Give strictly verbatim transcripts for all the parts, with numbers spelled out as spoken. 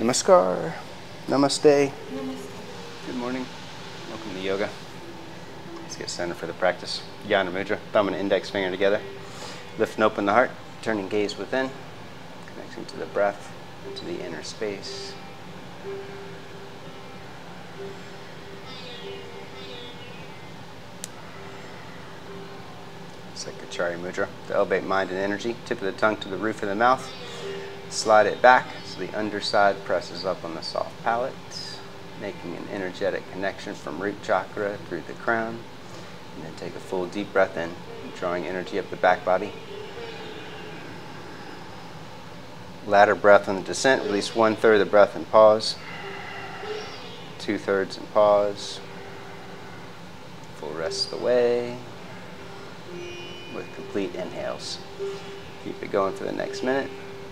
Namaskar. Namaste. Namaste. Good morning. Welcome to yoga. Let's get centered for the practice. Jnana Mudra. Thumb and index finger together. Lift and open the heart. Turning gaze within. Connecting to the breath, into the inner space. Sakachari Mudra. To elevate mind and energy. Tip of the tongue to the roof of the mouth. Slide it back so the underside presses up on the soft palate, making an energetic connection from root chakra through the crown. And then take a full deep breath in, drawing energy up the back body. Ladder breath on the descent. Release one third of the breath and pause. Two thirds and pause. Full rest of the way with complete inhales. Keep it going for the next minute.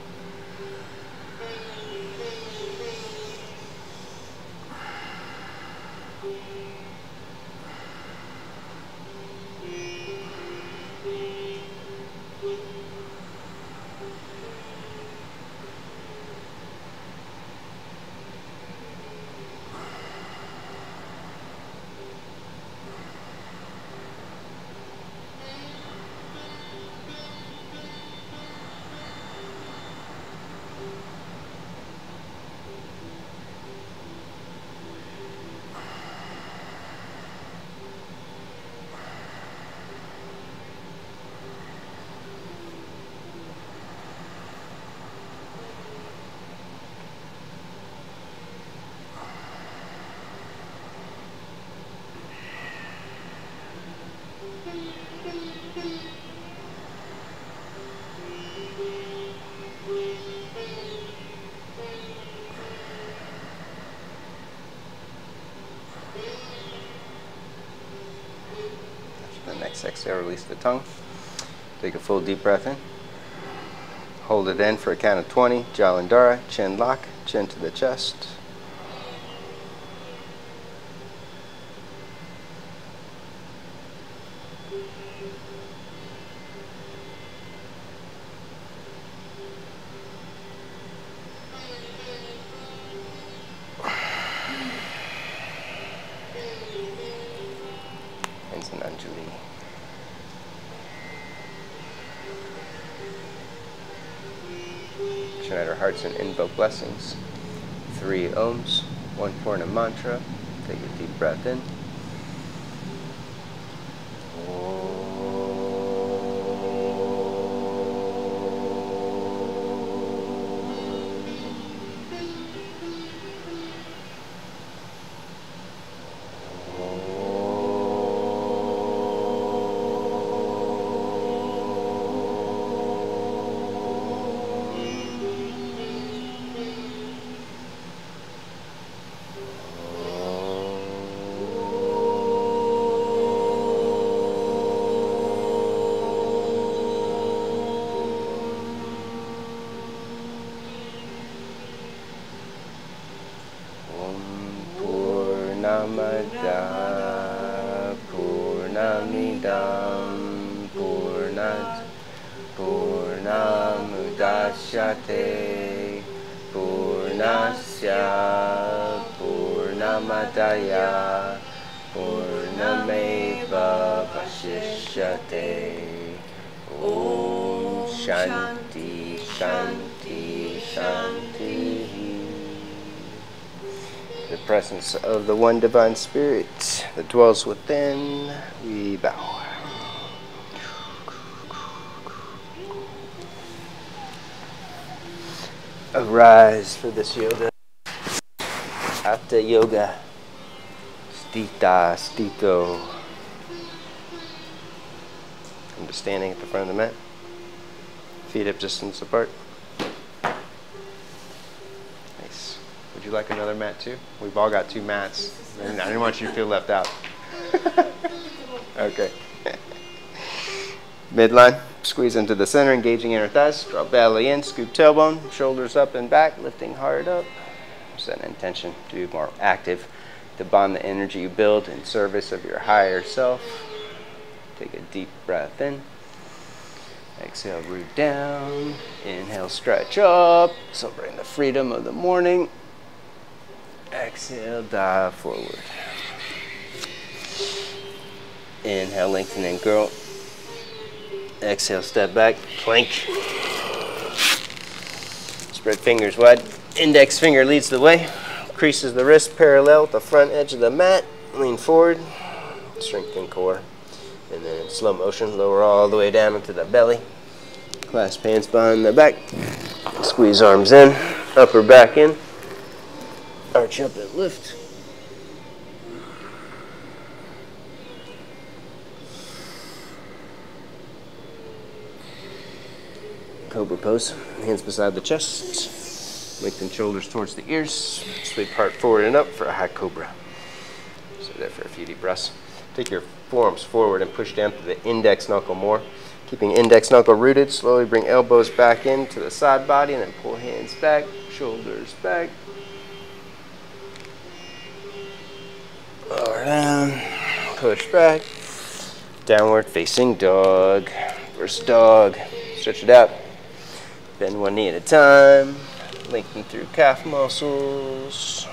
Next exhale, release the tongue. Take a full deep breath in. Hold it in for a count of twenty. Jalandhara, chin lock, chin to the chest. Unite our hearts and invoke blessings. Three ohms, one Purna mantra. Take a deep breath in. Purnamada Purnamidam Purnat Purnamudachyate Purnasya Purnamadaya Purnameva Vashishyate. Om Shanti Shanti Shanti. The presence of the one divine spirit that dwells within, we bow. Arise for this yoga. Hatha yoga. Stita, stito. Come to standing at the front of the mat. Feet hip distance apart. Nice. Would you like another mat too? We've all got two mats. I didn't want you to feel left out. Okay. Midline. Squeeze into the center, engaging inner thighs. Draw belly in, scoop tailbone, shoulders up and back, lifting heart up. Set an intention to be more active, to bond the energy you build in service of your higher self. Take a deep breath in. Exhale, root down. Inhale, stretch up. Celebrating the freedom of the morning. Exhale, dive forward. Inhale, lengthen and curl. Exhale, step back, plank. Spread fingers wide. Index finger leads the way. Creases the wrist parallel with the front edge of the mat. Lean forward. Strengthen core. And then in slow motion, lower all the way down into the belly. Clasp hands behind the back. Squeeze arms in. Upper back in. Arch up and lift. Cobra pose. Hands beside the chest. Lengthen shoulders towards the ears. Sweep heart forward and up for a high cobra. So there for a few deep breaths. Take your forearms forward and push down to the index knuckle more. Keeping index knuckle rooted, slowly bring elbows back into the side body and then pull hands back, shoulders back. Lower down, push back. Downward facing dog. First dog. Stretch it out. Bend one knee at a time. Lengthen through calf muscles.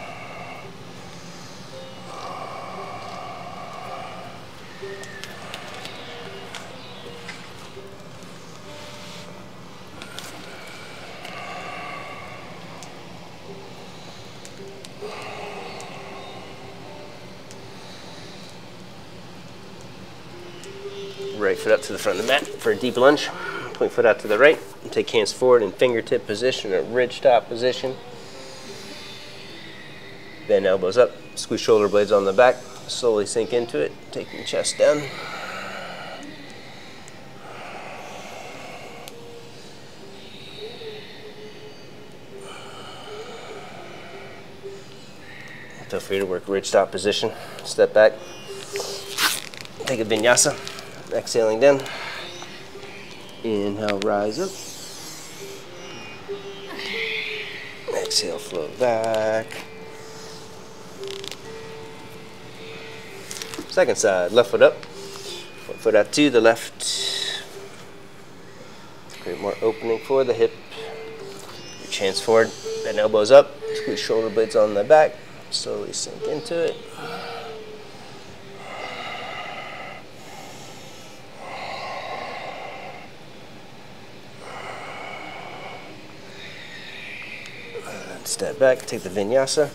Right foot up to the front of the mat for a deep lunge. Point foot out to the right. Take hands forward in fingertip position or ridge top position. Bend elbows up. Squeeze shoulder blades on the back. Slowly sink into it. Taking chest down. Feel free to work ridge top position. Step back. Take a vinyasa. Exhaling down. Inhale, rise up. Exhale, float back. Second side, left foot up. One foot out to the left. Create more opening for the hip. Reach hands forward, bend elbows up. Squeeze shoulder blades on the back. Slowly sink into it. Step back, take the vinyasa.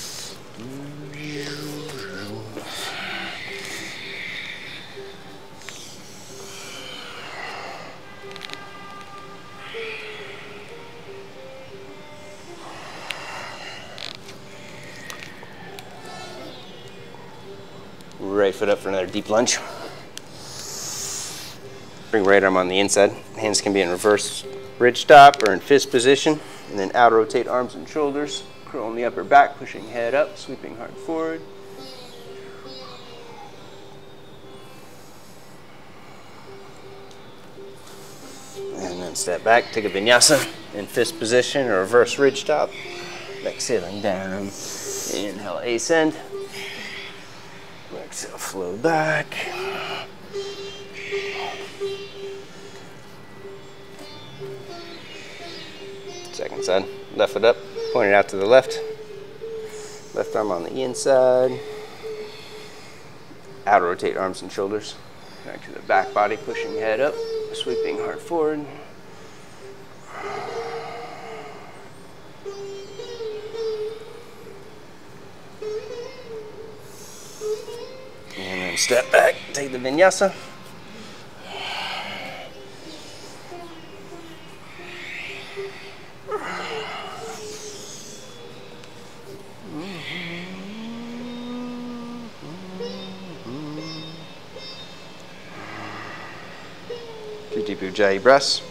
Right foot up for another deep lunge. Bring right arm on the inside. Hands can be in reverse ridge top or in fist position. And then out rotate arms and shoulders. Curl on the upper back, pushing head up, sweeping heart forward. And then step back, take a vinyasa in fist position or reverse ridge top. Exhaling down. Inhale, ascend. Exhale, flow back. Second side, left foot up, point it out to the left. Left arm on the inside. Out rotate arms and shoulders. Back to the back body, pushing head up, sweeping heart forward. And then step back, take the vinyasa. Two deep ujjayi breaths.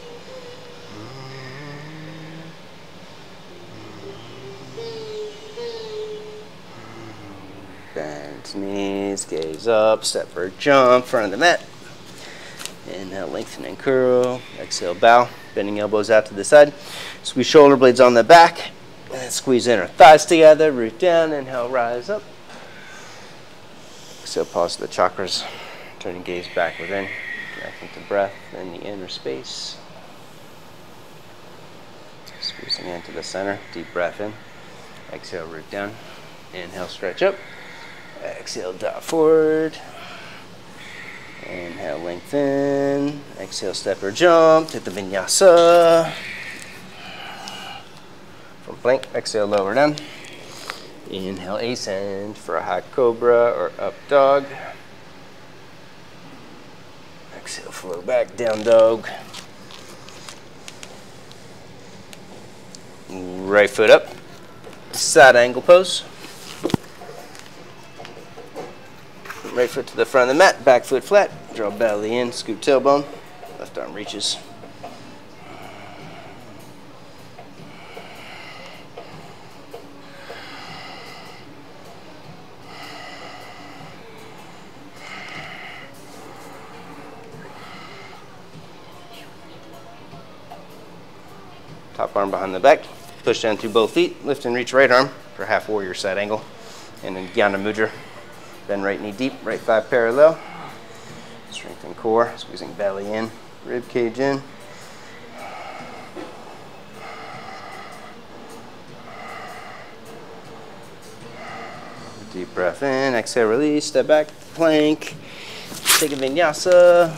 Bend knees, gaze up, step or jump, front of the mat. Inhale, lengthen and curl. Exhale, bow, bending elbows out to the side. Squeeze shoulder blades on the back. And then squeeze inner thighs together, root down, inhale, rise up. Exhale, pause the chakras. Turning gaze back within. Connecting to breath in the inner space. Squeezing into the center. Deep breath in. Exhale, root down. Inhale, stretch up. Exhale, dot forward. Inhale, lengthen. Exhale, step or jump. Take the Vinyasa. From plank, exhale, lower down. Inhale, ascend for a high cobra or up dog. Exhale, flow back, down dog. Right foot up, side angle pose. Right foot to the front of the mat, back foot flat. Draw belly in, scoop tailbone. Left arm reaches. Top arm behind the back. Push down through both feet. Lift and reach right arm for half warrior side angle. And then Skanda mudra. Bend right knee deep, right thigh parallel. Strengthen core, squeezing belly in, rib cage in. Deep breath in, exhale, release, step back, plank. Take a Vinyasa.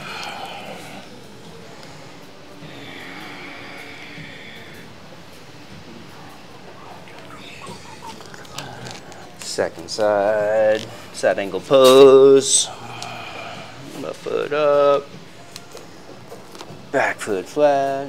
Second side, side angle pose. Left foot up, back foot flat.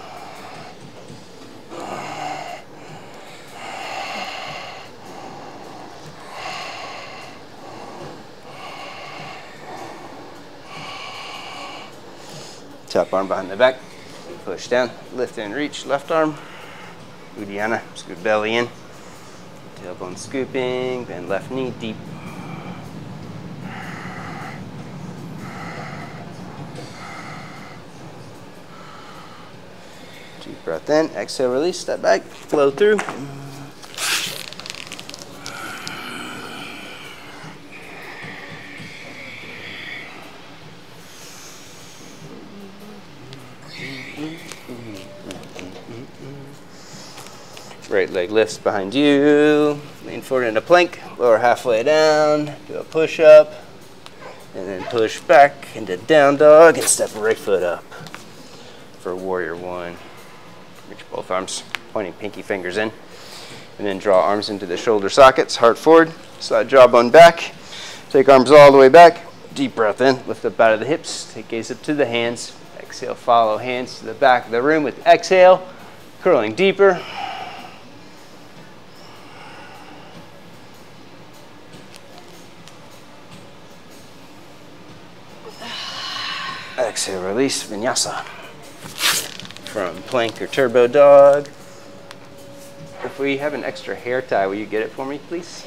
Top arm behind the back, push down, lift and reach, left arm. Uddiyana, scoot belly in. Tailbone scooping, bend left knee deep. Deep breath in, exhale, release, step back, flow through. Right leg lifts behind you. Lean forward into plank. Lower halfway down. Do a push up. And then push back into down dog and step right foot up for warrior one. Reach both arms, pointing pinky fingers in. And then draw arms into the shoulder sockets. Heart forward. Slide jawbone back. Take arms all the way back. Deep breath in. Lift up out of the hips. Take gaze up to the hands. Exhale, follow hands to the back of the room with exhale. Curling deeper. Exhale, release, Vinyasa. From plank or turbo dog. If we have an extra hair tie, will you get it for me, please?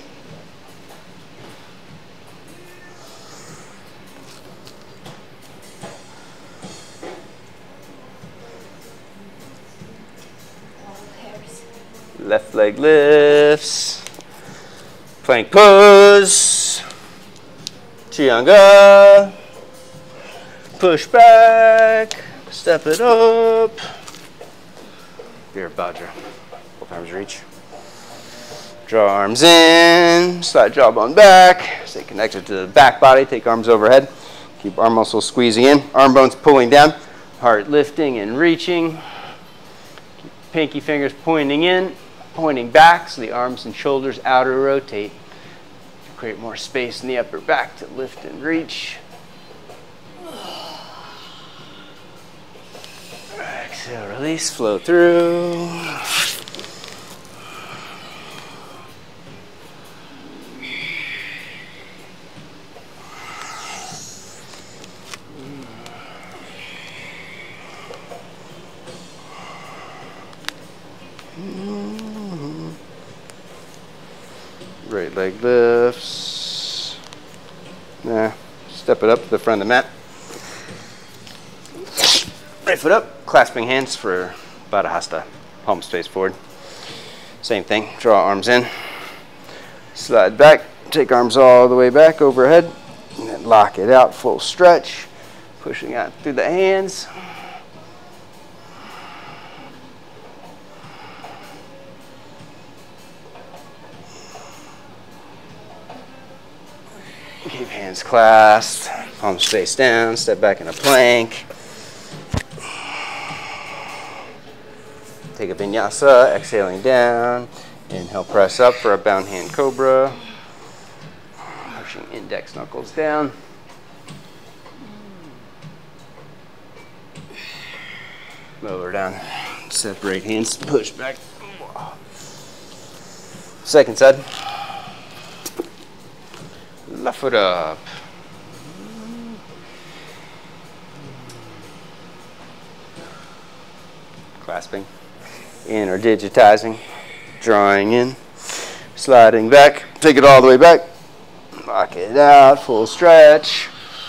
Left leg lifts. Plank pose. Chiyanga. Push back, step it up. Virabhadra. Both arms reach. Draw arms in, slide jawbone back. Stay connected to the back body. Take arms overhead. Keep arm muscles squeezing in. Arm bones pulling down. Heart lifting and reaching. Keep pinky fingers pointing in, pointing back so the arms and shoulders outer rotate. Create more space in the upper back to lift and reach. Exhale, release, flow through. Right leg lifts. Nah, step it up to the front of the mat. Right foot up, clasping hands for Baddha Hasta, palms face forward. Same thing, draw arms in, slide back, take arms all the way back overhead, and then lock it out, full stretch, pushing out through the hands. Keep hands clasped, palms face down, step back in a plank. Take a vinyasa, exhaling down. Inhale, press up for a bound hand cobra. Pushing index knuckles down. Lower down. Separate hands, push back. Second side. Left foot up. Clasping. In or digitizing. Drawing in. Sliding back. Take it all the way back. Lock it out. Full stretch.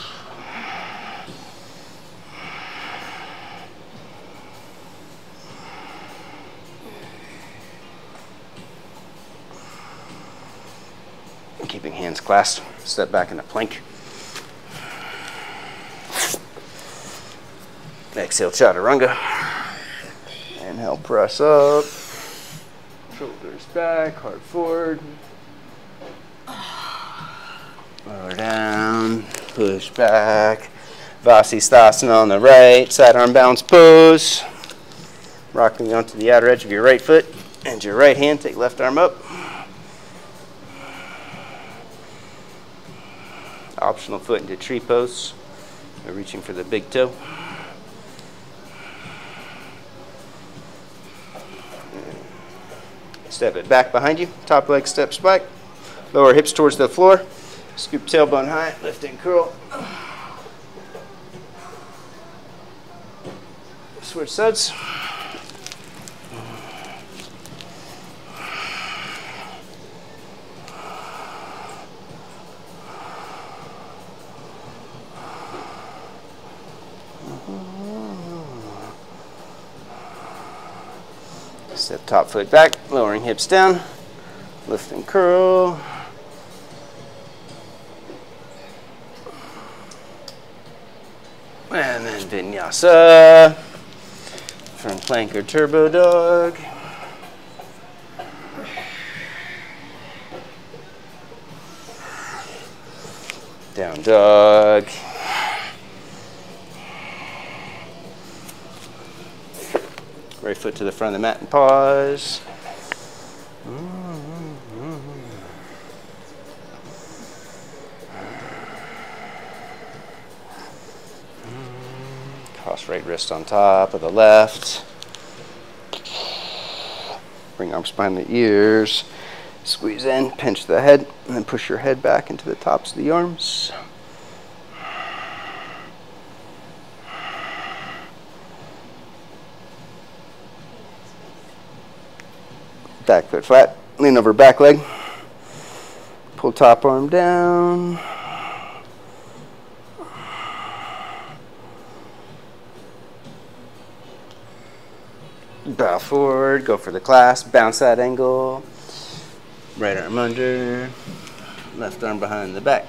Keeping hands clasped. Step back in a plank. Exhale, chaturanga. Inhale, press up. Shoulders back, heart forward. Lower down, push back. Vasisthasana on the right, side arm balance pose. Rocking onto the outer edge of your right foot and your right hand. Take left arm up. Optional foot into tree pose. We're reaching for the big toe. Step it back behind you. Top leg steps back. Lower hips towards the floor. Scoop tailbone high. Lift and curl. Switch sides. Step top foot back, lowering hips down, lift and curl. And then vinyasa, front plank or turbo dog. Down dog. Right foot to the front of the mat and pause. Cross right wrist on top of the left. Bring arms behind the ears. Squeeze in, pinch the head, and then push your head back into the tops of the arms. Back foot flat, lean over back leg, pull top arm down. Bow forward, go for the clasp, bounce that angle. Right arm under, left arm behind the back.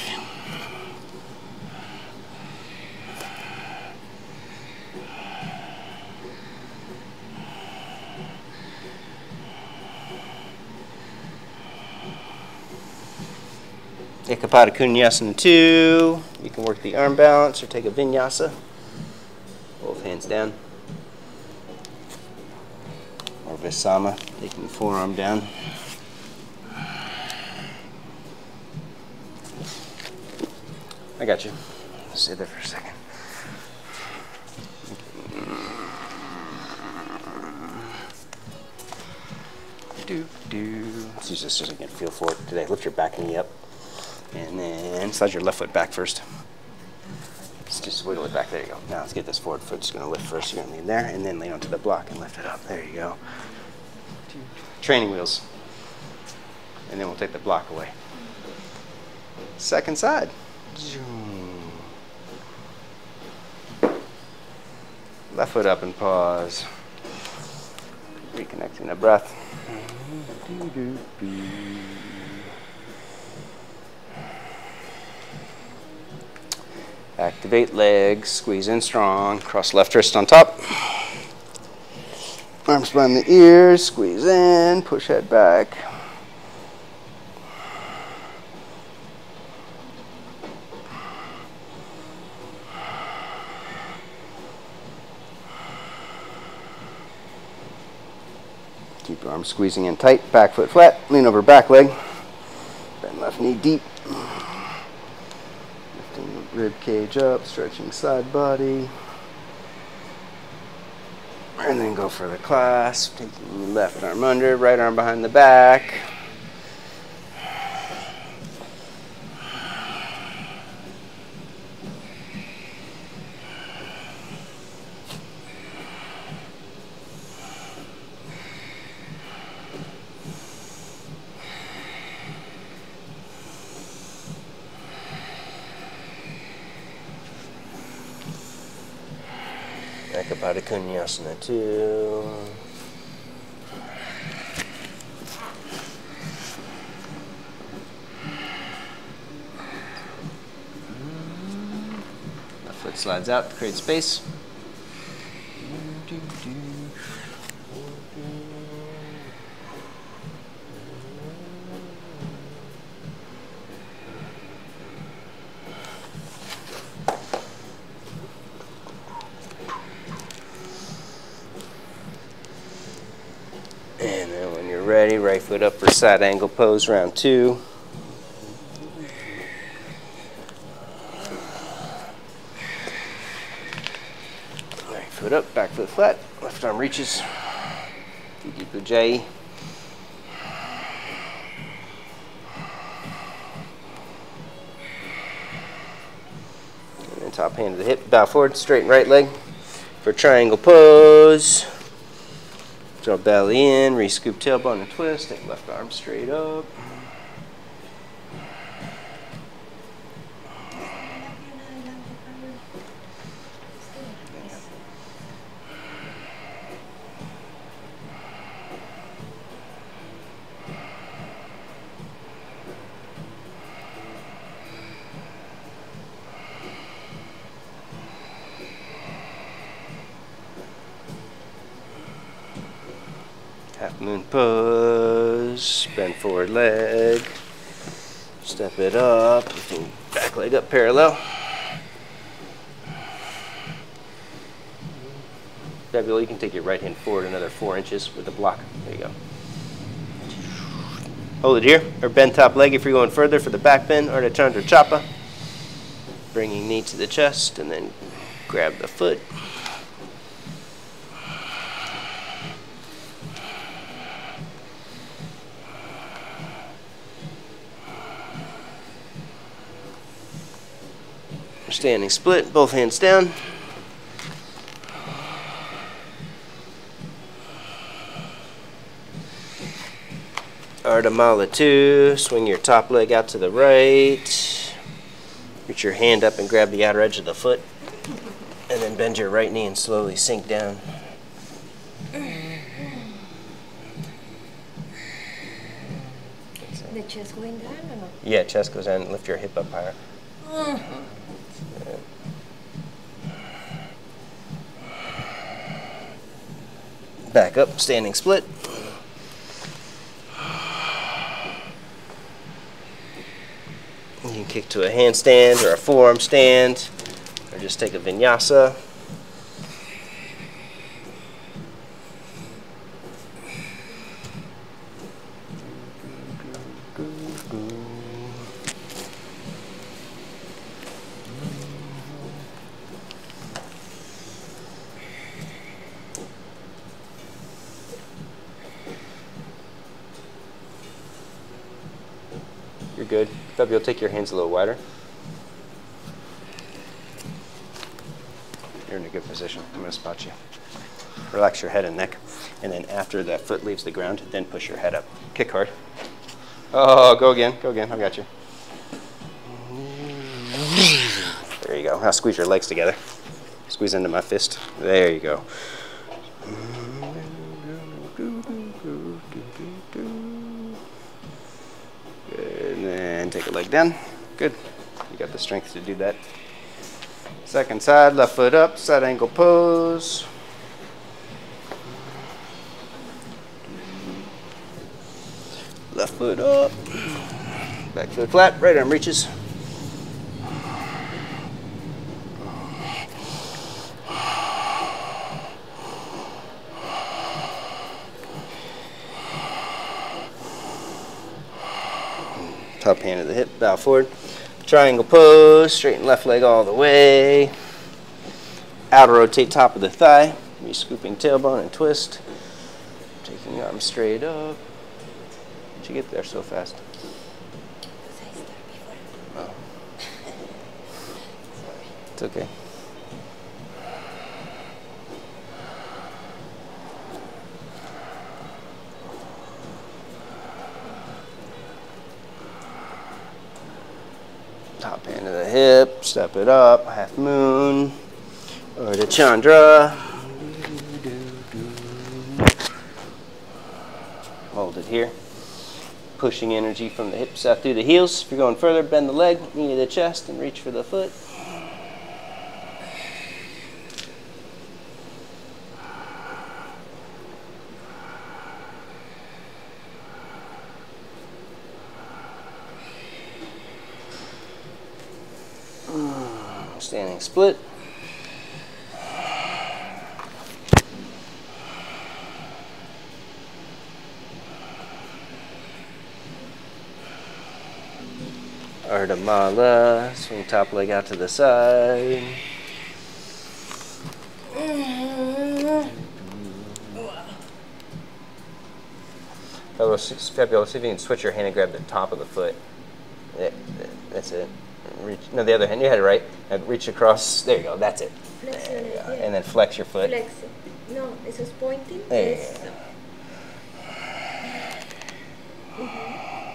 Ekapada Kunyasana two. You can work the arm balance or take a vinyasa. Both hands down. Or Visama, taking the forearm down. I got you. Stay there for a second. Do, do. Let's use this just to get a feel for it today. Lift your back knee up. And then slide your left foot back first. Let's just wiggle it back. There you go. Now let's get this forward foot. Just going to lift first. You're going to lean there and then lean onto the block and lift it up. There you go. Training wheels. And then we'll take the block away. Second side. Left foot up and pause. Reconnecting the breath. Activate legs, squeeze in strong, cross left wrist on top. Arms behind the ears, squeeze in, push head back. Keep your arms squeezing in tight, back foot flat, lean over back leg, bend left knee deep. Lifting the rib cage up, stretching side body. And then go for the clasp, taking the left arm under, right arm behind the back. Back up out of Vinyasa two. Left foot slides out to create space. And then when you're ready, right foot up for side angle pose, round two. Right foot up, back foot flat, left arm reaches. Deep Ujjayi. And then top hand to the hip, bow forward, straighten right leg for triangle pose. Draw belly in, re-scoop tailbone and twist, take left arm straight up. Half moon pose, bend forward leg, step it up, lifting back leg up parallel. Fabulous, you can take your right hand forward another four inches with the block. There you go. Hold it here, or bend top leg if you're going further for the back bend, or the Chandra Chapa. Bringing knee to the chest, and then grab the foot. Standing split, both hands down. Ardha Mala two, swing your top leg out to the right. Reach your hand up and grab the outer edge of the foot. And then bend your right knee and slowly sink down. The chest going down or not? Yeah, chest goes down, lift your hip up higher. Mm-hmm. Back up, standing split. You can kick to a handstand or a forearm stand, or just take a vinyasa. You're good. W, you'll take your hands a little wider. You're in a good position. I'm going to spot you. Relax your head and neck. And then after that foot leaves the ground, then push your head up. Kick hard. Oh, go again. Go again. I got you. There you go. Now squeeze your legs together. Squeeze into my fist. There you go. And then take a leg down. Good. You got the strength to do that. Second side, left foot up, side angle pose. Left foot up. Back foot flat, right arm reaches. Top hand of the hip, bow forward. Triangle pose, straighten left leg all the way. Outer rotate top of the thigh. Re-scooping tailbone and twist. Taking arms straight up. How'd you get there so fast? Because I started before. Oh. It's okay. Top hand of the hip, step it up, half moon, or the Chandra. Hold it here. Pushing energy from the hips out through the heels. If you're going further, bend the leg, knee to the chest, and reach for the foot. Standing split. Ardha Mala, swing top leg out to the side. Fabulous, fabulous. See if you can switch your hand and grab the top of the foot. Yeah, that's it. Reach, no, the other hand. You had it right. Reach across. There you go. That's it. Flex There your you leg, go. yeah. And then flex your foot. Flex. No, eso es pointing. There you Eso. go. Mhm.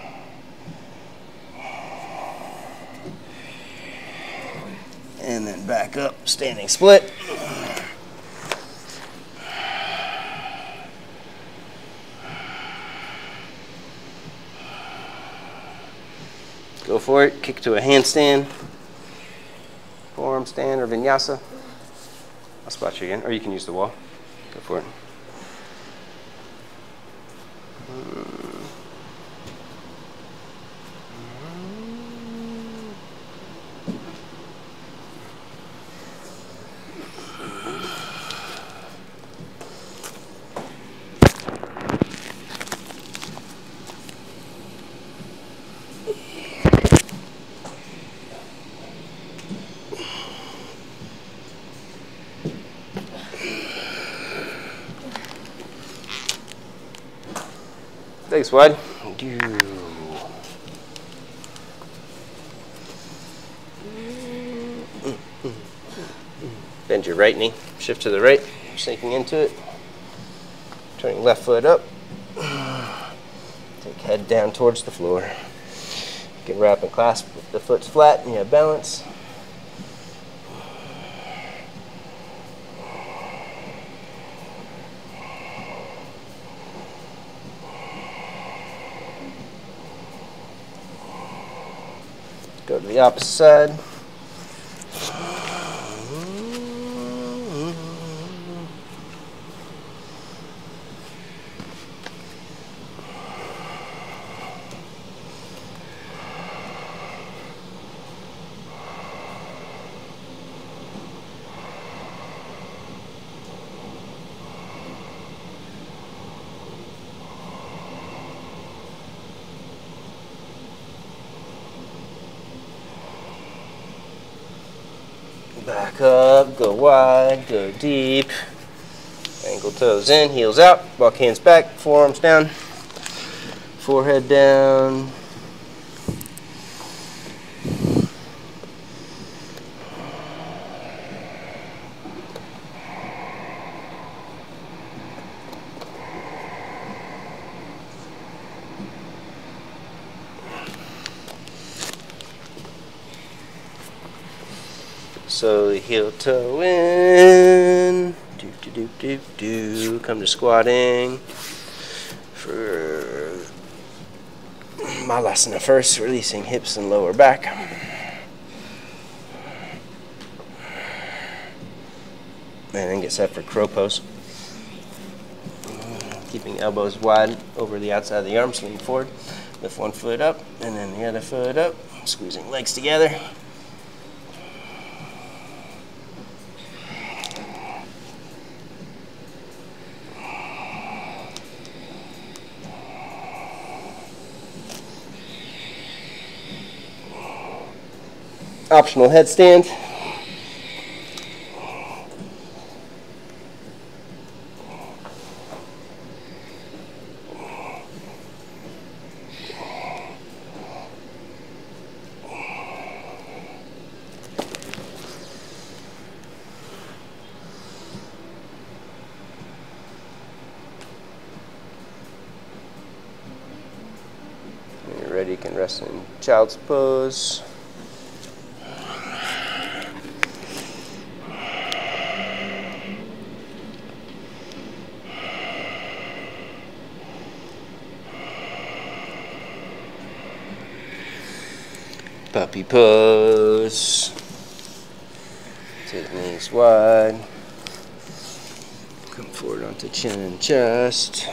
And then back up, standing split. Go for it. Kick to a handstand, forearm stand, or vinyasa. I'll spot you again, or you can use the wall. Go for it. Legs wide. Bend your right knee. Shift to the right. Sinking into it. Turning left foot up. Take head down towards the floor. You can wrap and clasp if the foot's flat and you have balance. Go to the opposite side. Back up, go wide, go deep. Ankle toes in, heels out, walk hands back, forearms down, forehead down. So heel toe in, do do do do do. Come to squatting for Malasana first, releasing hips and lower back. And then get set for crow pose. Keeping elbows wide over the outside of the arms, lean forward. Lift one foot up and then the other foot up. Squeezing legs together. Optional headstand. When you're ready, you can rest in child's pose. Puppy pose. Take the knees wide. Come forward onto chin and chest.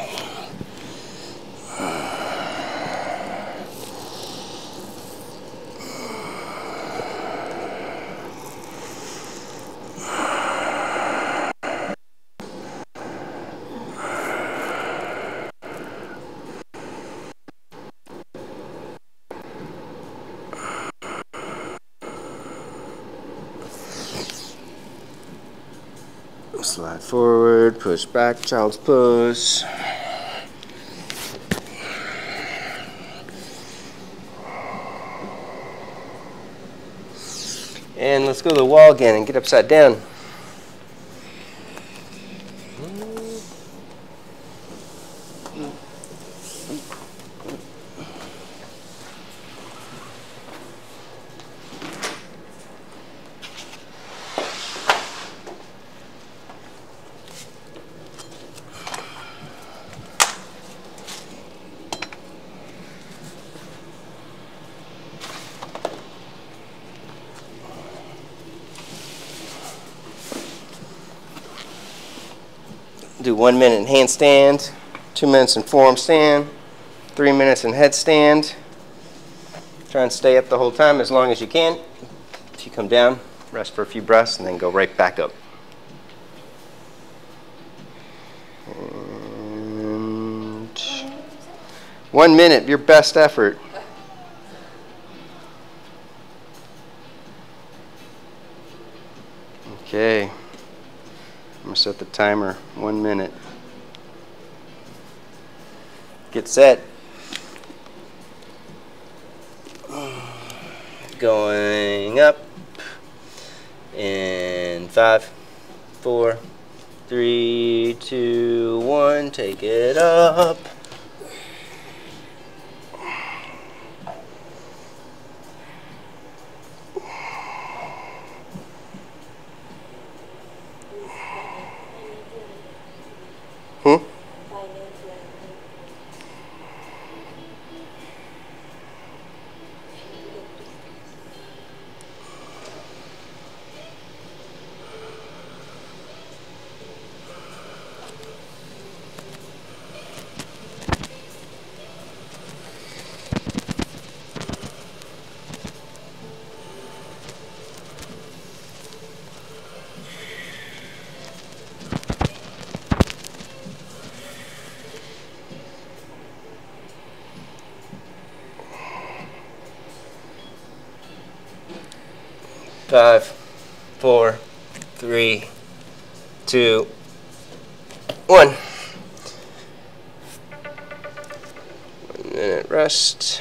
Slide forward, push back, child's pose. And let's go to the wall again and get upside down. Do one minute in handstand, two minutes in forearm stand, three minutes in headstand. Try and stay up the whole time as long as you can. If you come down, rest for a few breaths, and then go right back up. And one minute, your best effort. Okay. I'm going to set the timer, one minute. Get set. Going up. In five, four, three, two, one. Take it up. Hmm? Five, four, three, two, one. One minute rest.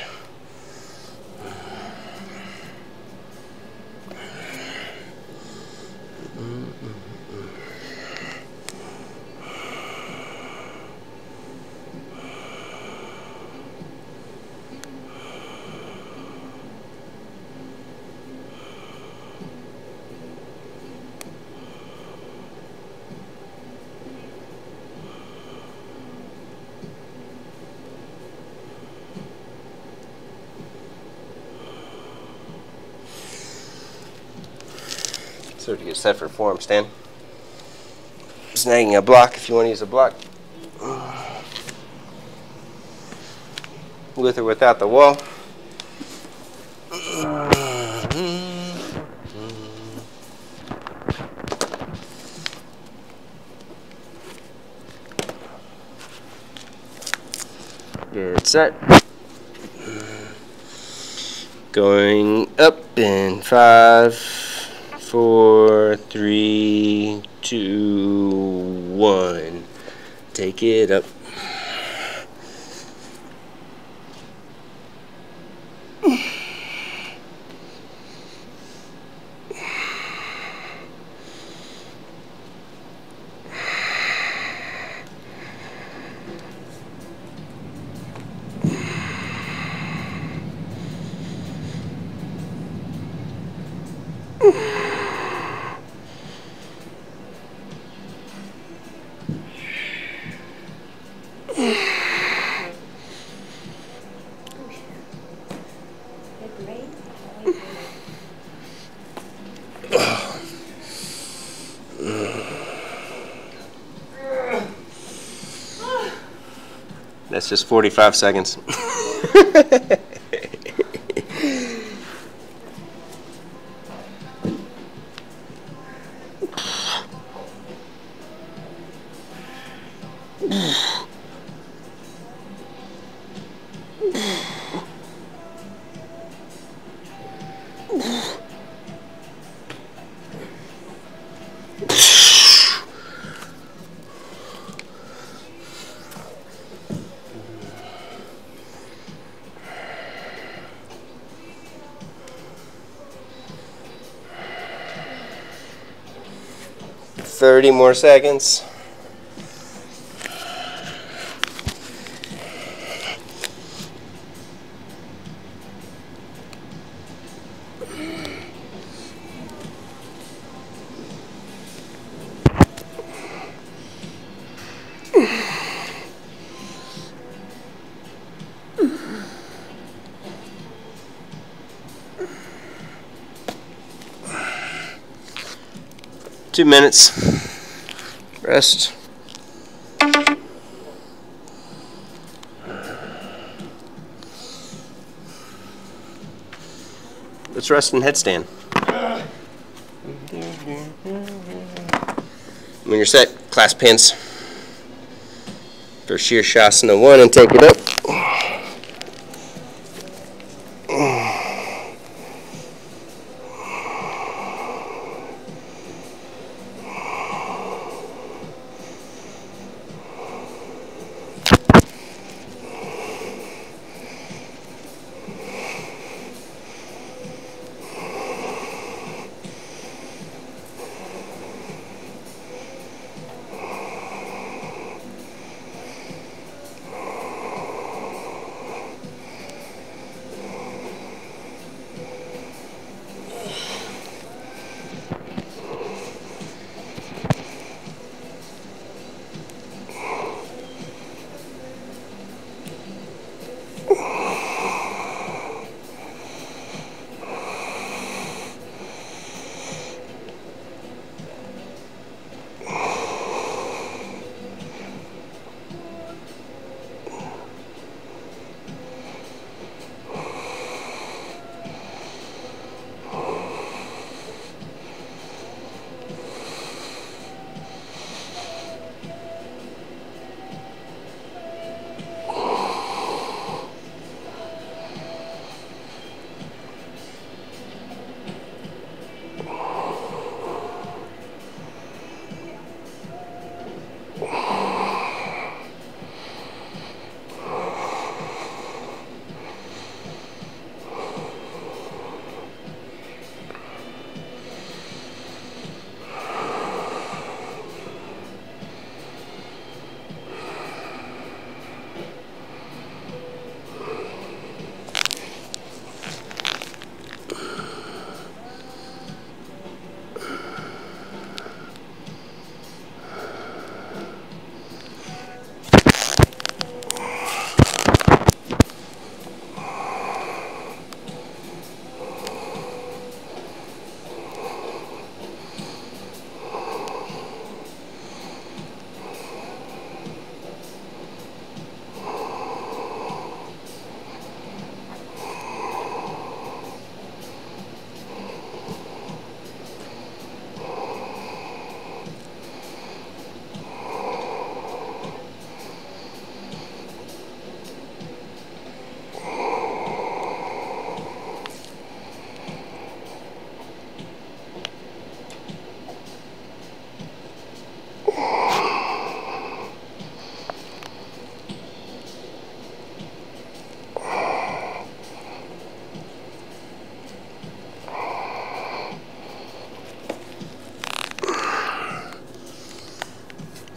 So to get set for forearm stand. Snagging a block if you want to use a block. With or without the wall. Get set. Going up in five, four, three, two, one. Take it up. That's just forty-five seconds. thirty more seconds. Two minutes. Rest. Let's rest in headstand. When you're set, clasp hands for Shirshasana one and take it up.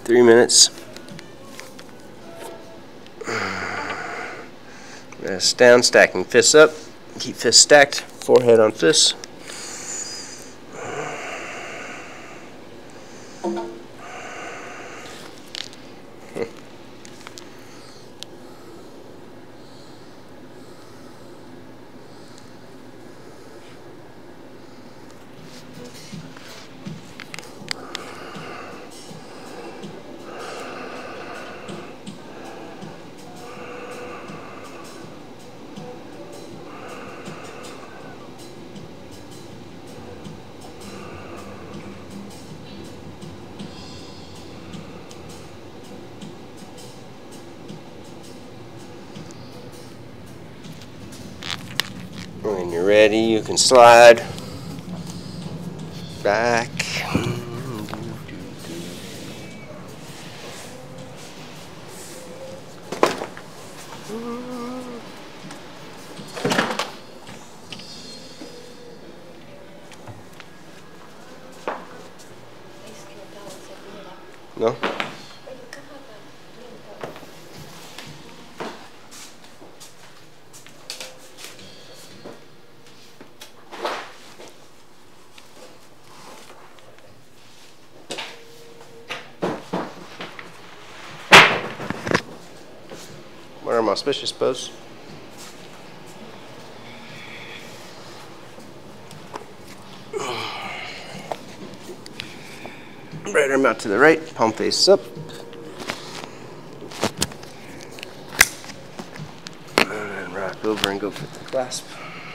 Three minutes. Rest down, stacking fists up. Keep fists stacked, forehead on fists. When you're ready, you can slide back. No? What are my auspicious pose? Right arm out to the right, palm face up. And then rock over and go for the clasp.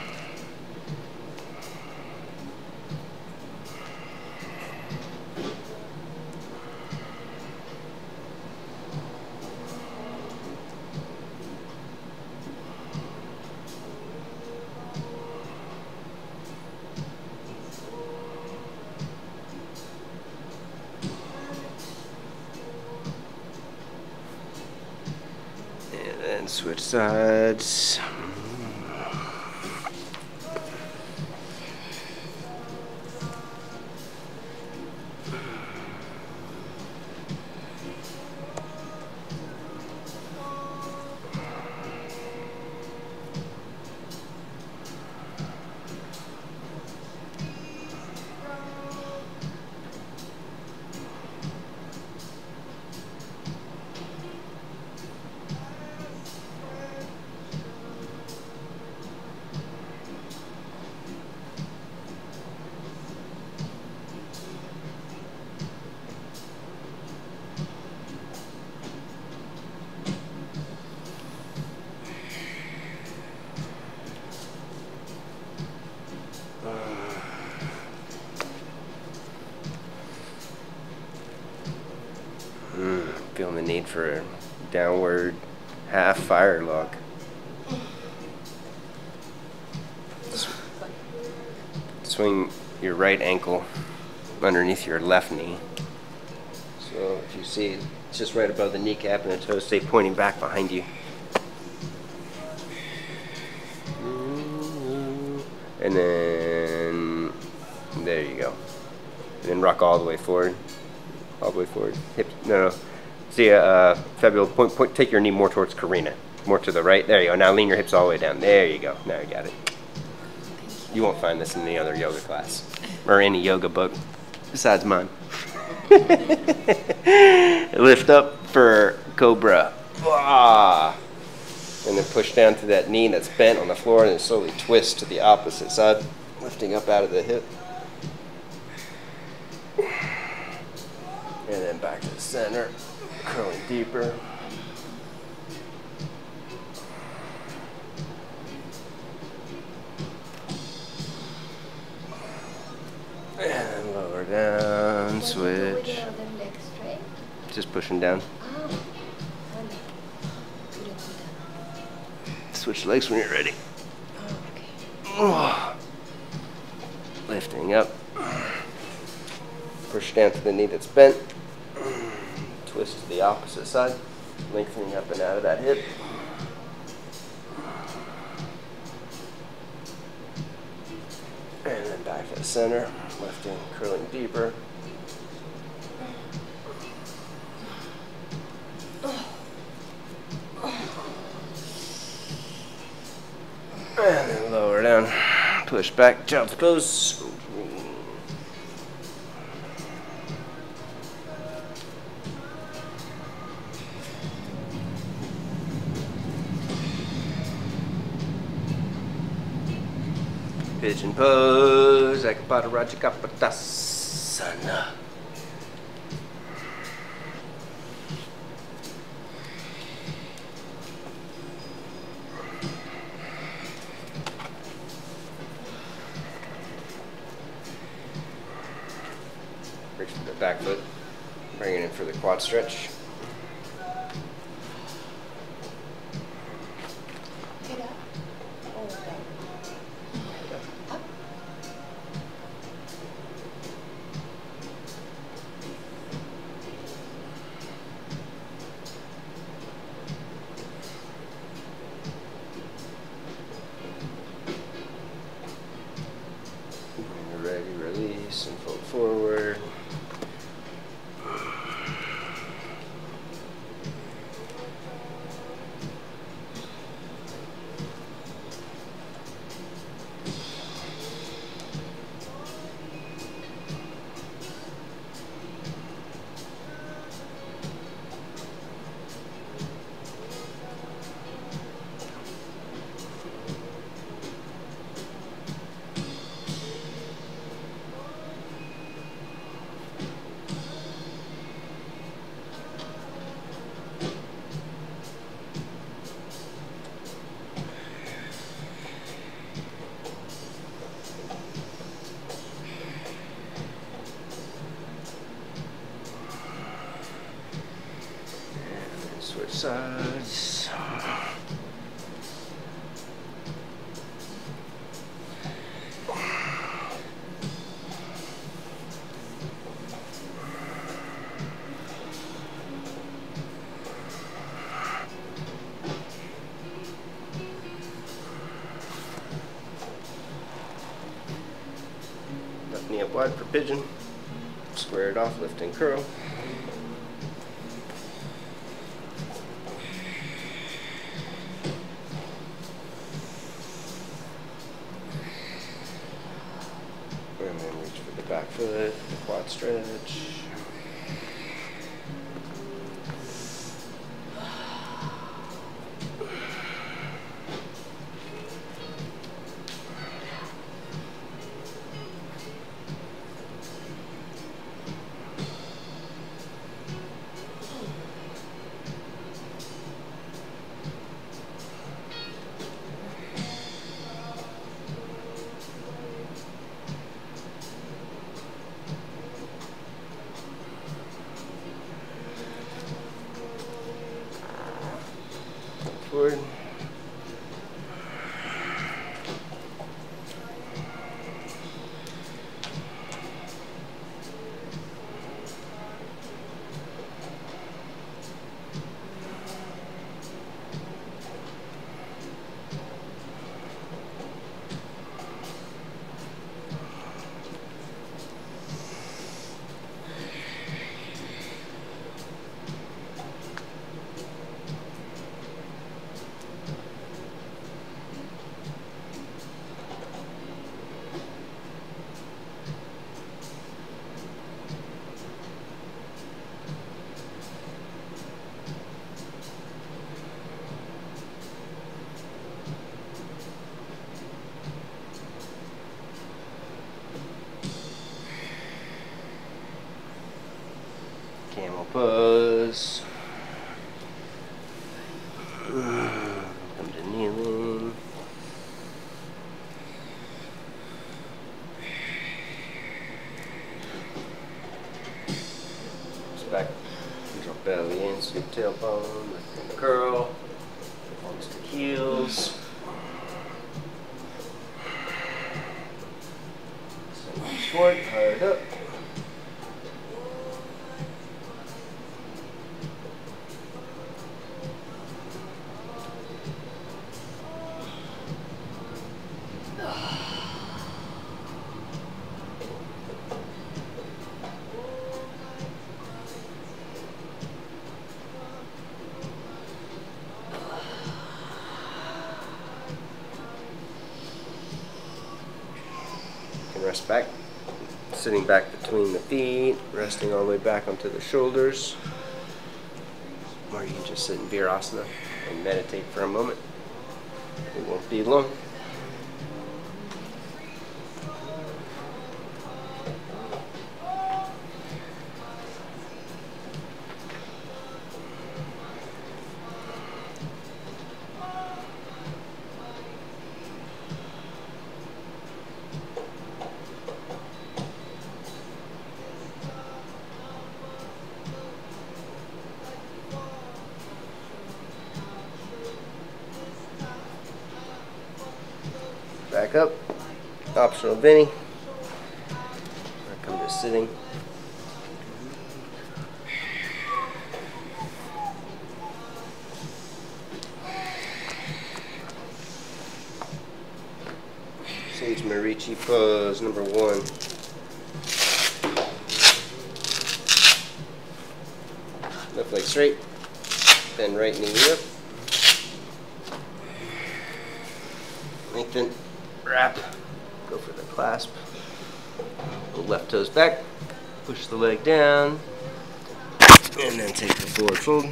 And switch sides. Mm, feeling the need for a downward half fire log. Swing your right ankle underneath your left knee. So if you see, it's just right above the kneecap and the toes stay pointing back behind you. And then, there you go. And then rock all the way forward. All the way forward. Hip, no, no. See, uh, Fabio, point, point, take your knee more towards Karina. More to the right. There you go. Now lean your hips all the way down. There you go. Now you got it. You won't find this in any other yoga class. Or any yoga book. Besides mine. Lift up for Cobra. Ah. And then push down to that knee that's bent on the floor and then slowly twist to the opposite side. Lifting up out of the hip. And then back to the center, curling deeper. And then lower down, switch. Just pushing down. Switch legs when you're ready. Oh, okay. Lifting up. Push down to the knee that's bent. Twist to the opposite side. Lengthening up and out of that hip. And then back to the center. Lifting, curling deeper. push back, child's pose. Pigeon pose, Ekapada Rajakapatasana. Reach for the back foot, bring it in for the quad stretch. Get up. Oh, down. Up. When you're ready, release and fold forward. Switch sides. Left knee up wide for pigeon. Square it off, lift and curl. And then reach for the back foot, the quad stretch. Forward. Camel pose. Come to kneeling. Just back, drop belly in, scoop tailbone, lift and curl. Arms to heels. Send short, hard up. rest back. Sitting back between the feet, resting all the way back onto the shoulders. Or you can just sit in Virasana and meditate for a moment. It won't be long. Back up, optional Vinny. I come to sitting. Sage Marichi pose number one. Left leg straight, bend right knee up. Lengthen. Wrap, go for the clasp, the left toes back, push the leg down, and then take the forward fold.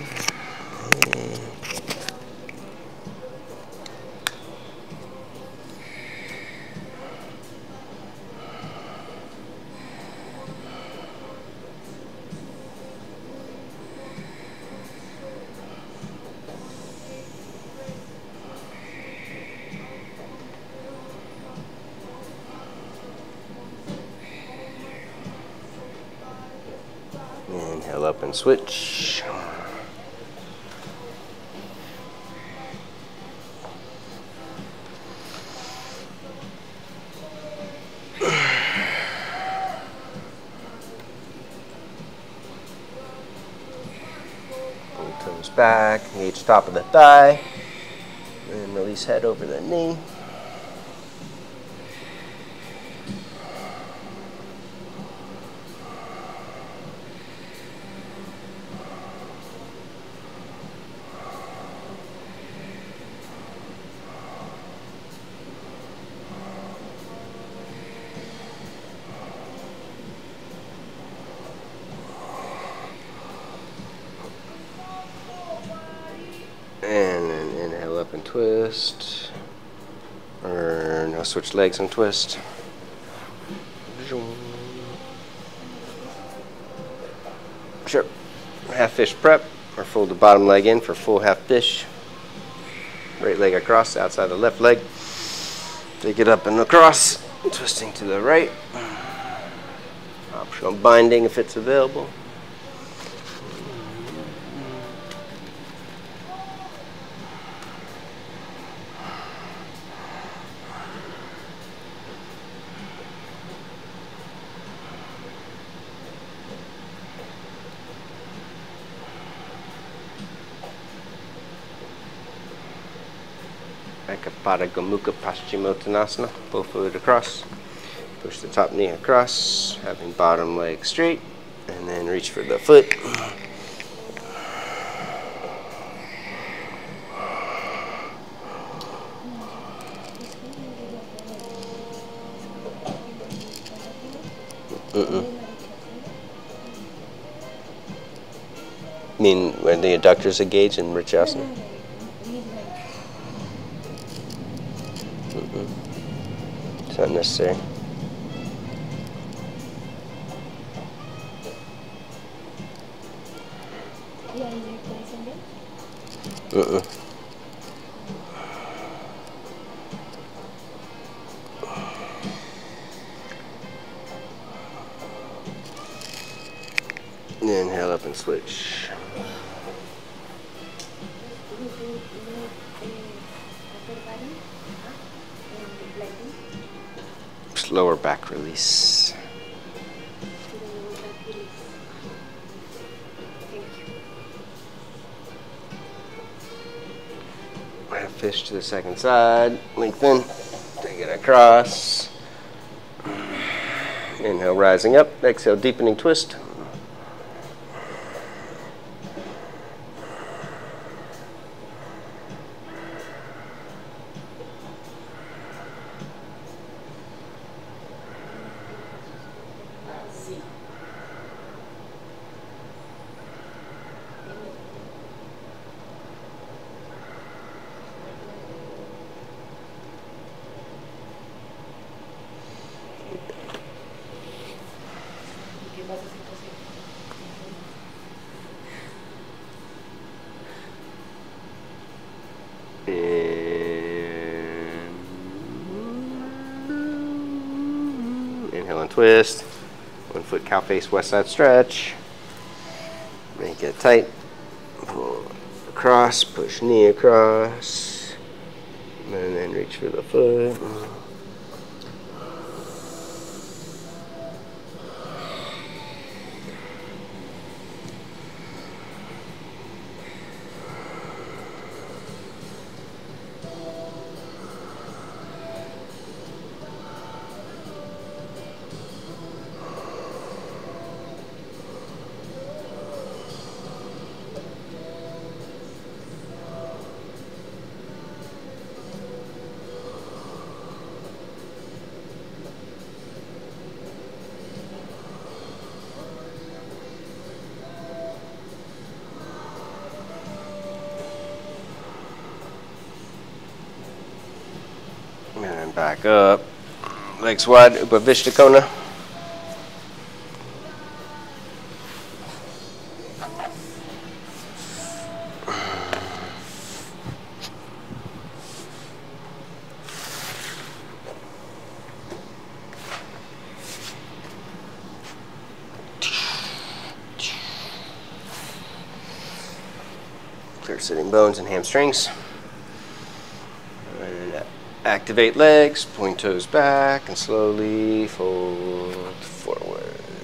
Inhale up and switch. Pull toes back, engage top of the thigh, and release head over the knee. And then inhale up and twist. Or no, switch legs and twist. Sure. Half fish prep, or fold the bottom leg in for full half fish. Right leg across, outside the left leg. Take it up and across, twisting to the right. Optional binding if it's available. Pada Gomuka Paschimottanasana, both foot across. Push the top knee across, having bottom leg straight, and then reach for the foot. Mm-mm. You mean when the adductors engage in Vrichyasana? It's not necessary. Uh-uh. Inhale up and switch. Lower back release. Half fish to the second side. Lengthen. Take it across. Inhale, rising up. Exhale, deepening twist. twist. One foot cow face, west side stretch. Make it tight. Pull across, push knee across. And then reach for the foot. And then back up, legs wide, Upavishta Kona. Clear sitting bones and hamstrings. And activate legs, point toes back, and slowly fold forward.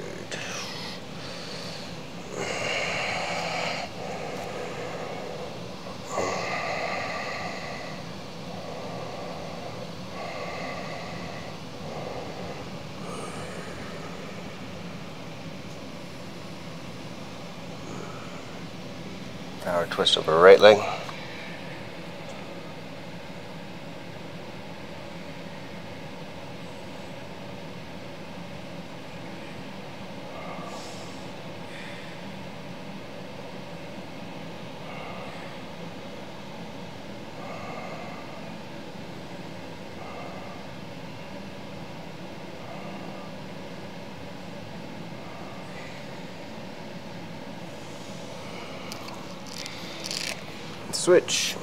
Power twist over right leg. Switch.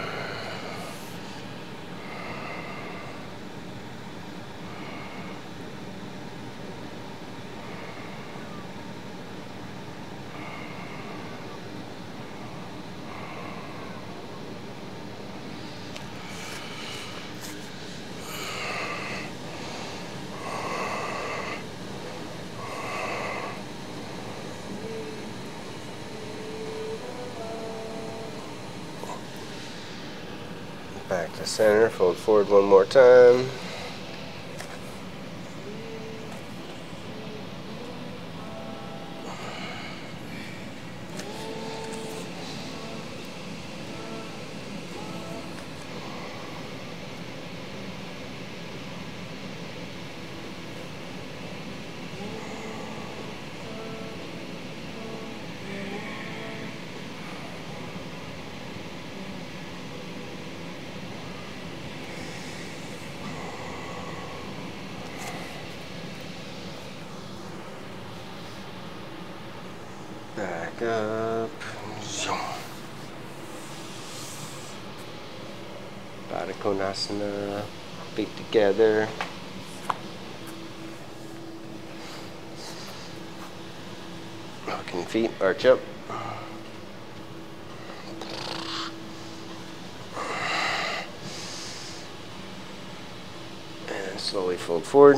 Back to center, fold forward one more time. Back up. Baddha Konasana. Feet together. Hooking feet, arch up. And slowly fold forward.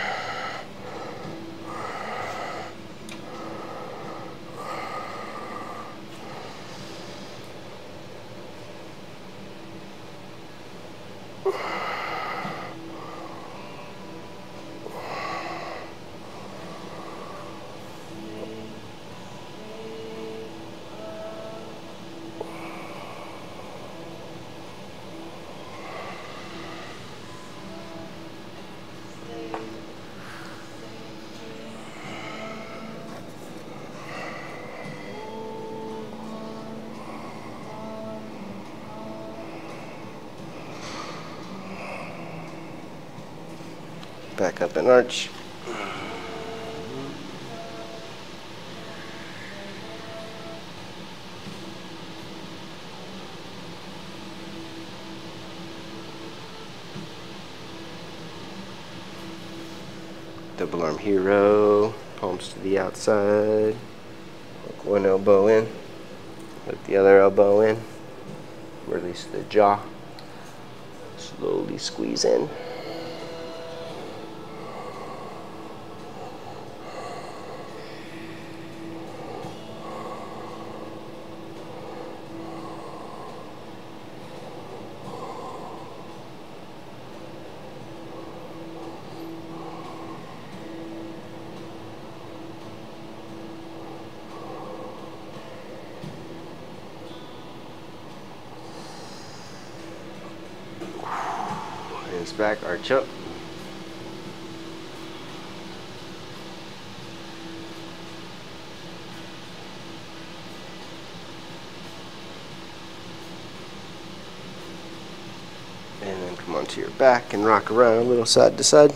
Back up and arch. Double arm hero, palms to the outside. Hook one elbow in, hook the other elbow in. Release the jaw. Slowly squeeze in. Hands back, arch up. And then come onto your back and rock around a little side to side.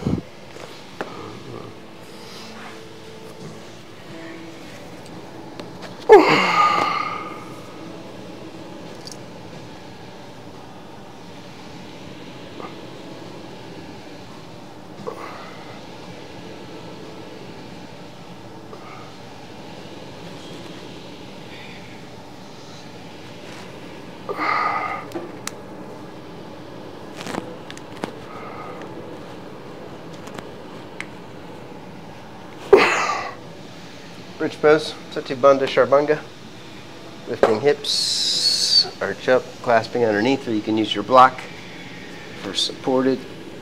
Bridge pose, Sati Bandha Sharbanga. Lifting hips, arch up, clasping underneath, or you can use your block for supported.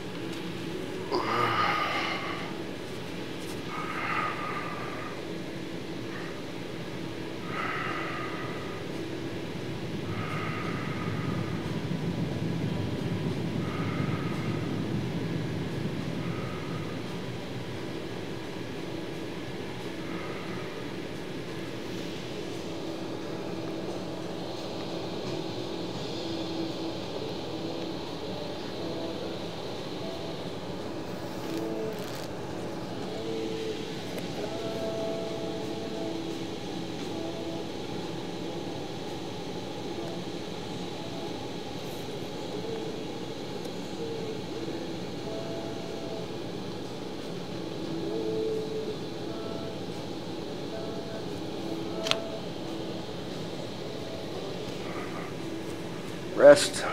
Rest.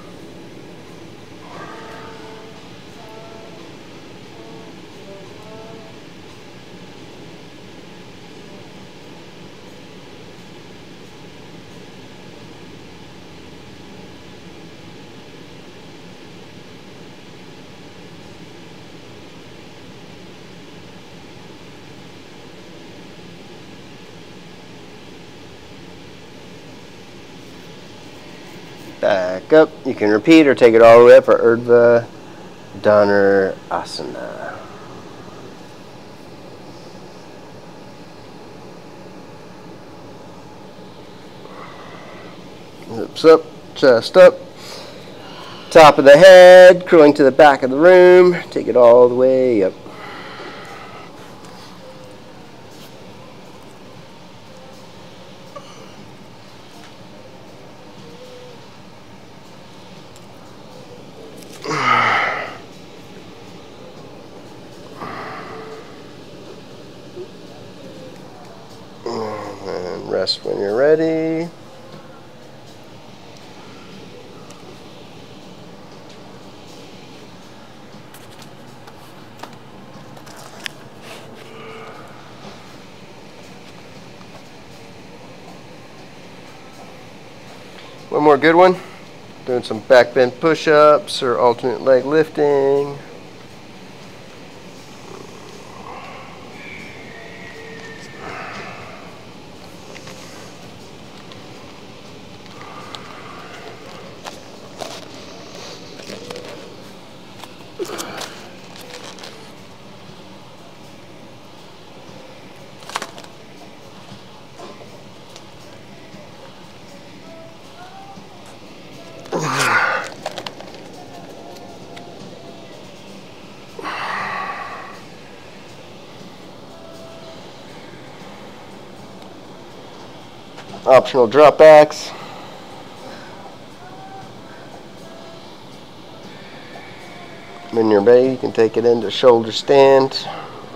Back up. You can repeat or take it all the way up for Urdhva Dhanurasana. Hips up, chest up. Top of the head, curling to the back of the room. Take it all the way up. And rest when you're ready. One more good one. Doing some back bend push-ups or alternate leg lifting. Optional drop backs. When you're ready, you can take it into shoulder stand.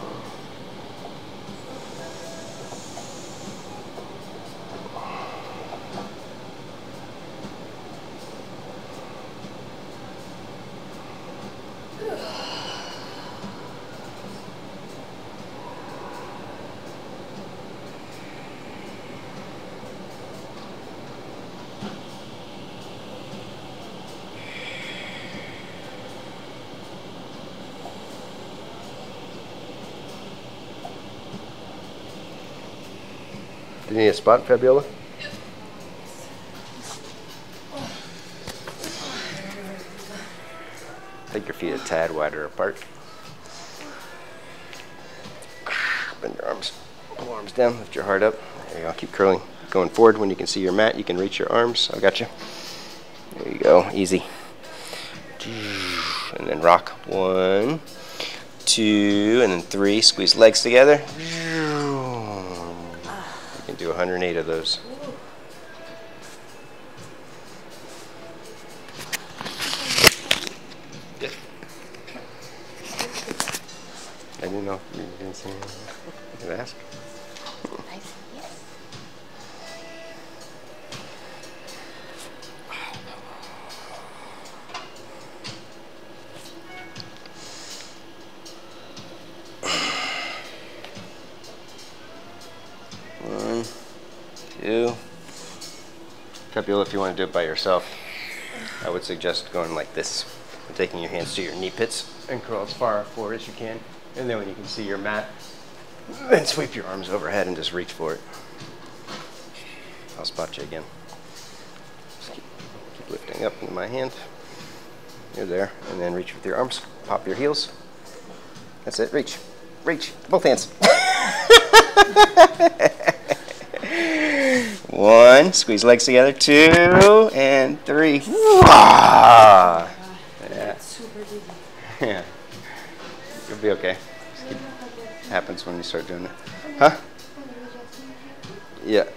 Do you need a spot, Fabiola? Take your feet a tad wider apart. Bend your arms, pull arms down, lift your heart up. There you go, keep curling. Going forward, when you can see your mat, you can reach your arms. I got you. There you go, easy. And then rock. One, two, and then three. Squeeze legs together. You can do one hundred eight of those. Yeah. I didn't know if you were going to say anything. You could ask. I said yes. One, two. Fabiola, if you want to do it by yourself, I would suggest going like this. And taking your hands to your knee pits and curl as far forward as you can. And then when you can see your mat, then sweep your arms overhead and just reach for it. I'll spot you again. Just keep, keep lifting up into my hand. You're there. And then reach with your arms. Pop your heels. That's it. Reach. Reach. Both hands. One. Squeeze legs together. Two. And three. Wah! Yeah. Yeah. You'll be okay. Just keep, happens when you start doing it. Huh? Yeah.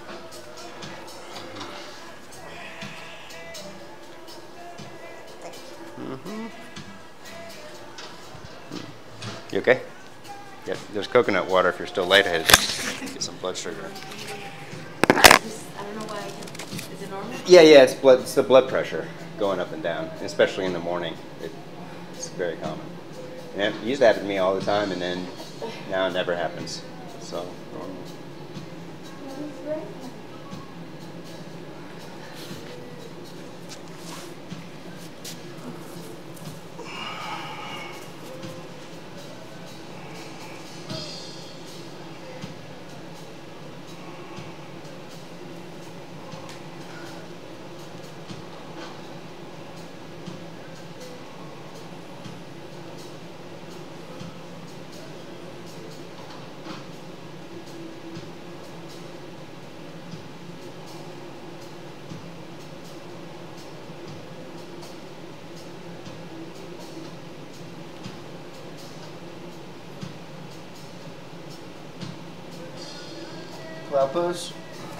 Mm-hmm. You okay? Yeah, there's coconut water if you're still lightheaded. Get some blood sugar. I don't know why I can. Is it normal? Yeah, yeah, it's blood. It's the blood pressure going up and down, especially in the morning. It, it's very common. And it used to happen to me all the time, and then now it never happens. So normal. Cloud pose.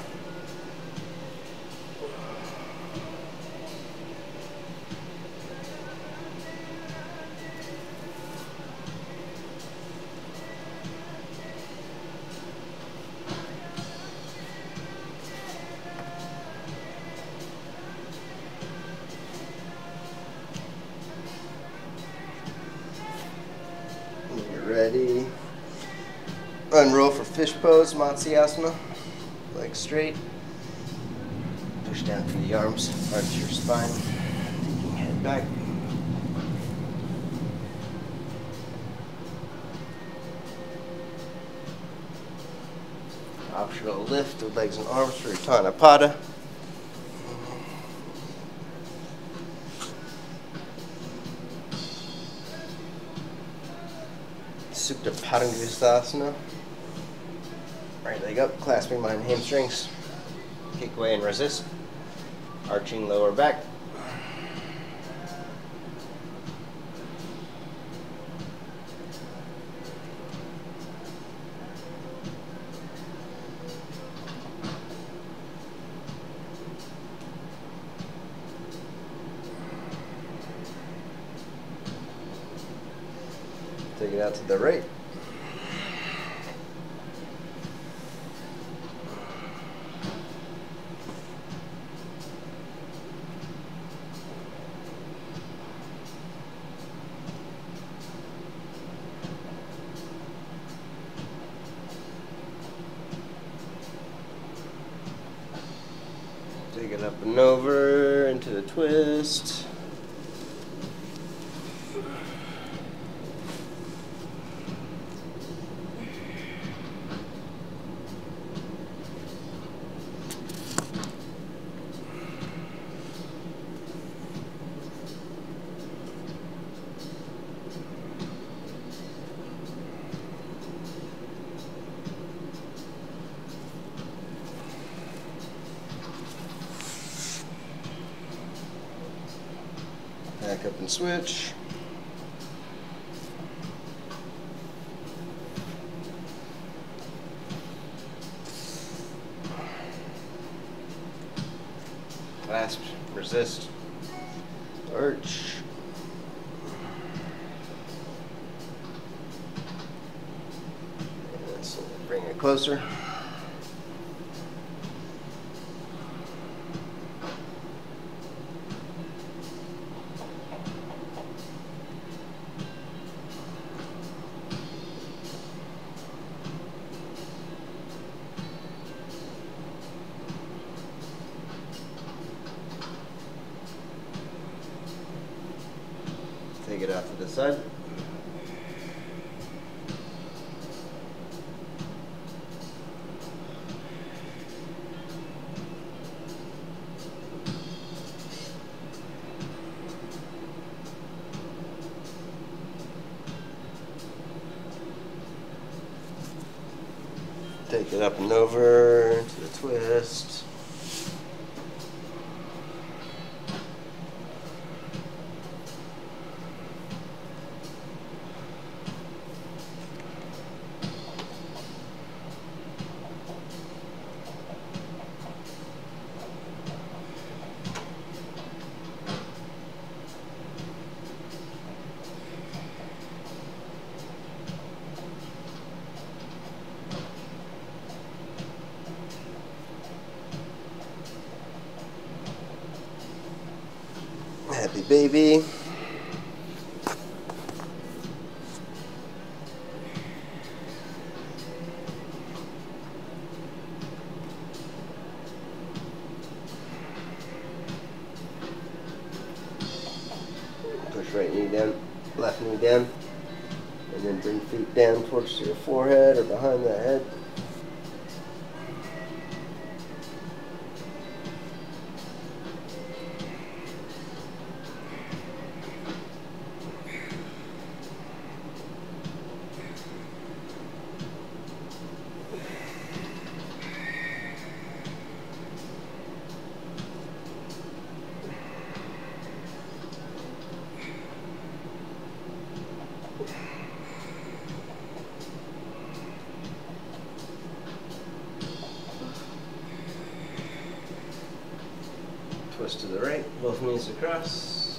When you're ready, unroll for fish pose, Matsyasana. Legs straight. Push down through the arms, arch your spine, taking head back. Optional lift with legs and arms for Uttanapata. Supta Padangusthasana. Right leg up, clasping behind hamstrings. Kick away and resist. Arching lower back. Take it out to the right. Take it up and over into the twist. Back up and switch. Clasp, resist, arch. And so bring it closer. Take it out to the side. Take it up and over into the twist. Happy baby. Push right knee down, left knee down, and then bring feet down towards your forehead or behind the head. Twist to the right, both knees across.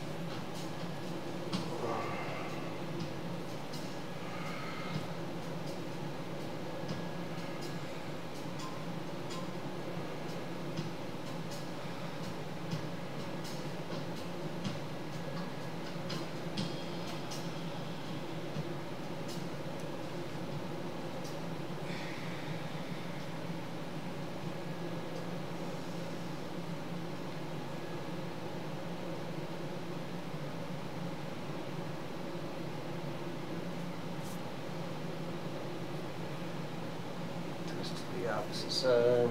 The opposite side.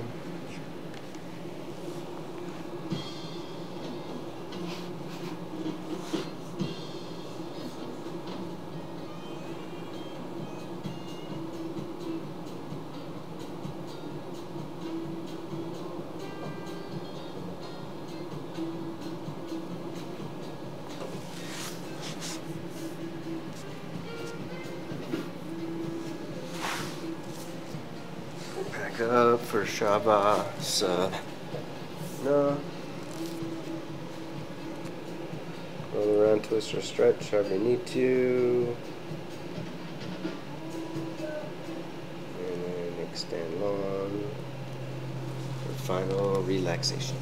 Back up for Shavasana. No. Roll around, twist or stretch however you need to. Extend long for final relaxation.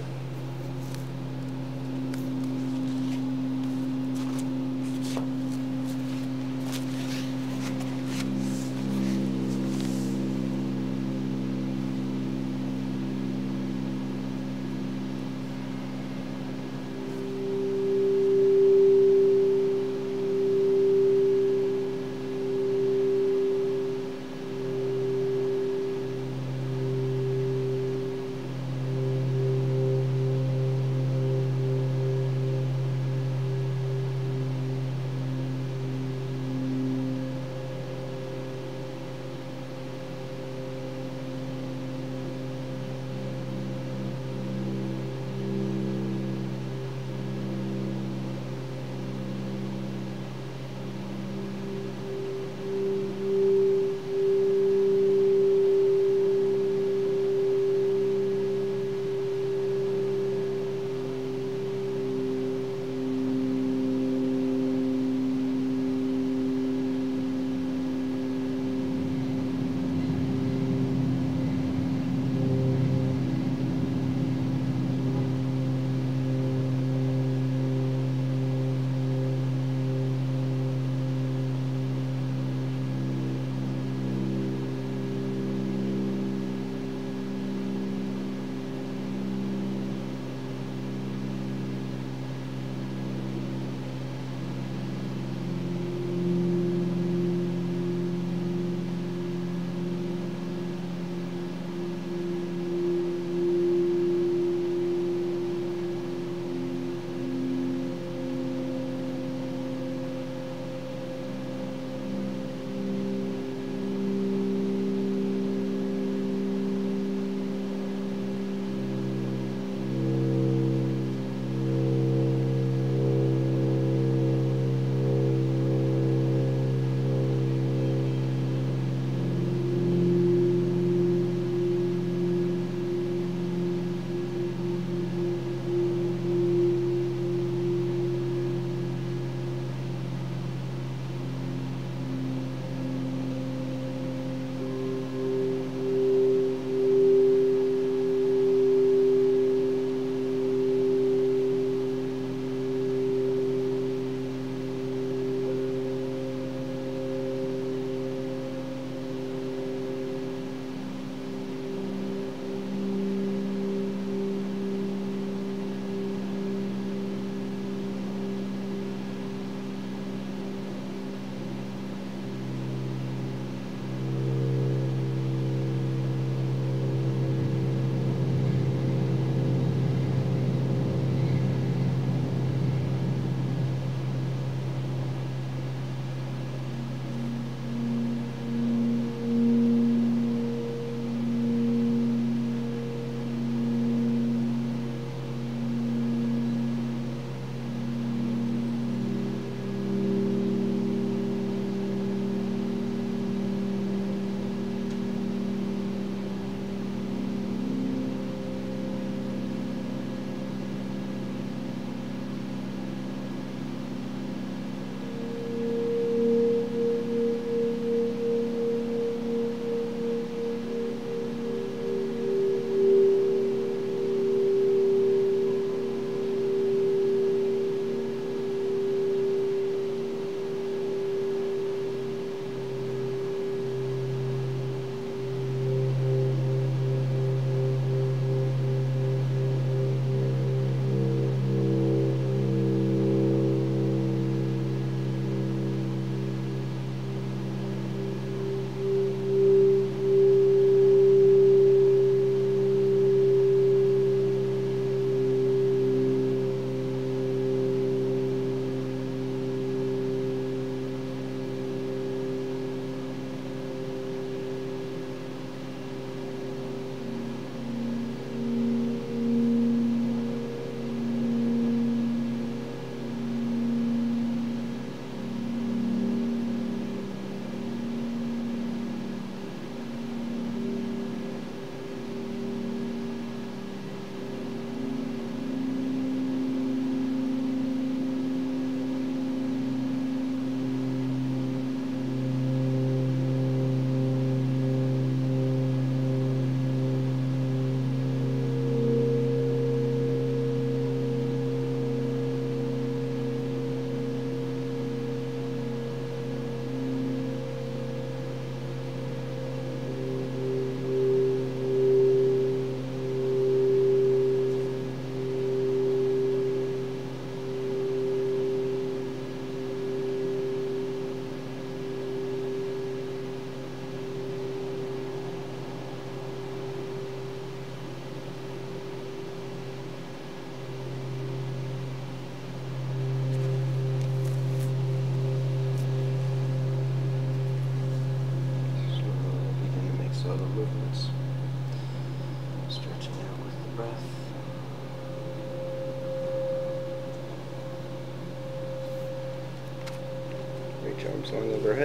Stretch arms long overhead.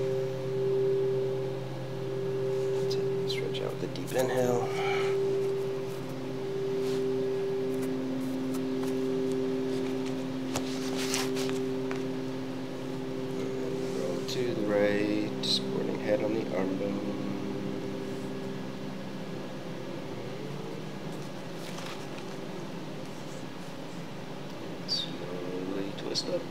That's it. Stretch out with a deep inhale. And roll to the right, supporting head on the arm bone. Slowly twist up.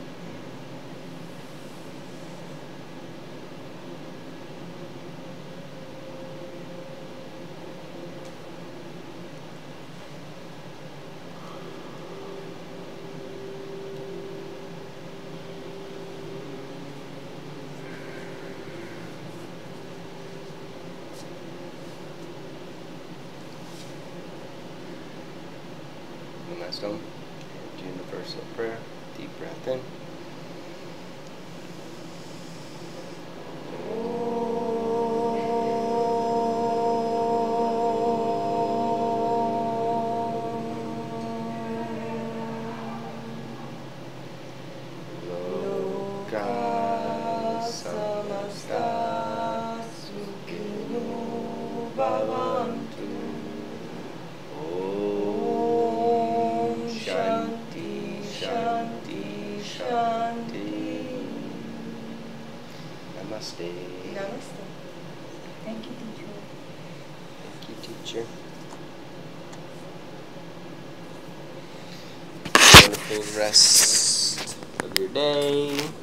One last one. Universal prayer. Deep breath in. Loka samasta sukhino bhavantu. Namaste. Namaste. Thank you, teacher. Thank you, teacher. Wonderful rest of your day.